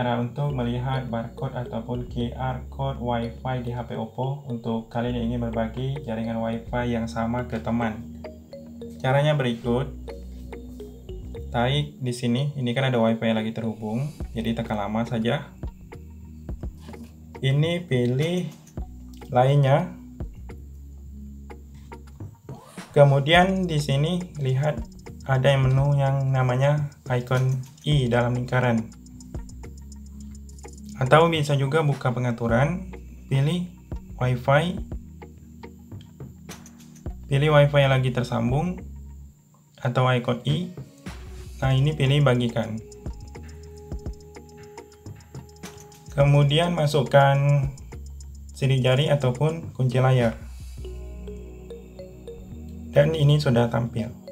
cara untuk melihat barcode ataupun QR code WiFi di HP Oppo untuk kalian yang ingin berbagi jaringan WiFi yang sama ke teman. Caranya berikut. Tarik di sini, ini kan ada WiFi yang lagi terhubung, jadi tekan lama saja. Ini pilih lainnya. Kemudian di sini lihat ada menu yang namanya icon i dalam lingkaran. Atau bisa juga buka pengaturan, pilih WiFi. Pilih WiFi yang lagi tersambung atau icon i. Nah, ini pilih bagikan. Kemudian masukkan sidik jari ataupun kunci layar. Dan ini sudah tampil.